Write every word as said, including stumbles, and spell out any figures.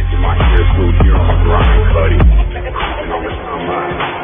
my ears glued here on the grind, cutty. Cruising on the sunline.